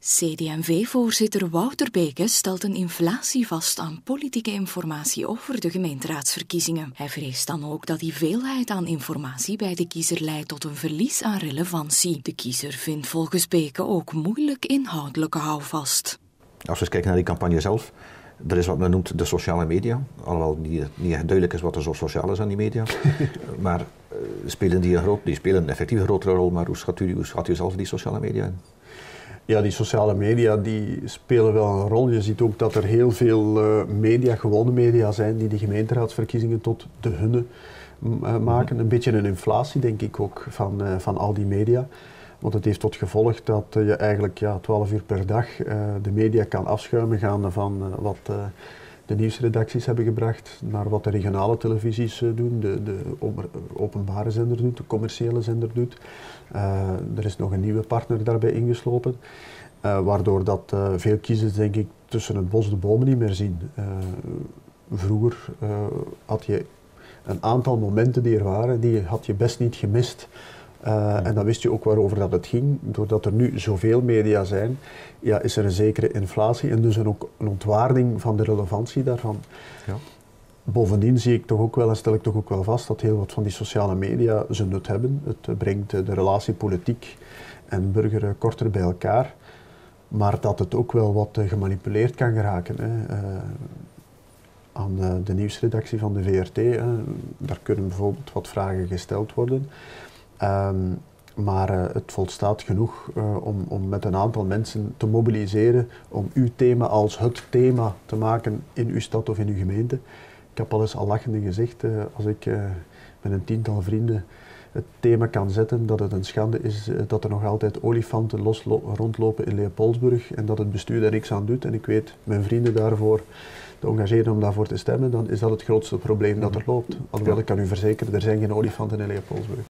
CD&V-voorzitter Wouter Beke stelt een inflatie vast aan politieke informatie over de gemeenteraadsverkiezingen. Hij vreest dan ook dat die veelheid aan informatie bij de kiezer leidt tot een verlies aan relevantie. De kiezer vindt volgens Beke ook moeilijk inhoudelijke houvast. Als we eens kijken naar die campagne zelf, er is wat men noemt de sociale media, alhoewel niet echt duidelijk is wat er zo sociaal is aan die media. Maar spelen die spelen effectief een grotere rol, maar hoe schat u zelf die sociale media in? Ja, die sociale media die spelen wel een rol. Je ziet ook dat er heel veel media, gewone media zijn die de gemeenteraadsverkiezingen tot de hunne maken. Een beetje een inflatie, denk ik ook, van al die media. Want het heeft tot gevolg dat je eigenlijk 12 uur per dag de media kan afschuimen gaande van wat de nieuwsredacties hebben gebracht naar wat de regionale televisies doen, de openbare zender doet, de commerciële zender doet. Er is nog een nieuwe partner daarbij ingeslopen, waardoor dat veel kiezers denk ik tussen het bos de bomen niet meer zien. Vroeger had je een aantal momenten die er waren, die had je best niet gemist. En dan wist je ook waarover dat het ging. Doordat er nu zoveel media zijn, is er een zekere inflatie en dus ook een ontwaarding van de relevantie daarvan. Ja. Bovendien zie ik toch ook wel en stel ik toch ook wel vast dat heel wat van die sociale media zijn nut hebben. Het brengt de relatie politiek en burger korter bij elkaar, maar dat het ook wel wat gemanipuleerd kan geraken. Aan de nieuwsredactie van de VRT, daar kunnen bijvoorbeeld wat vragen gesteld worden. Maar het volstaat genoeg om met een aantal mensen te mobiliseren om uw thema als het thema te maken in uw stad of in uw gemeente. Ik heb al eens al lachende gezegd, als ik met een 10-tal vrienden het thema kan zetten dat het een schande is dat er nog altijd olifanten rondlopen in Leopoldsburg en dat het bestuur daar niks aan doet en ik weet mijn vrienden daarvoor te engageren om daarvoor te stemmen, dan is dat het grootste probleem dat er loopt. Alhoewel ik kan u verzekeren, er zijn geen olifanten in Leopoldsburg.